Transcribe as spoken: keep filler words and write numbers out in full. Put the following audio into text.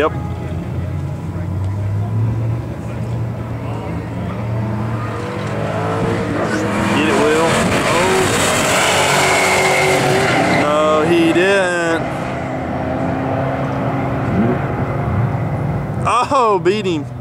Yep. Get it, Will. Oh. No, he didn't. Oh, beat him.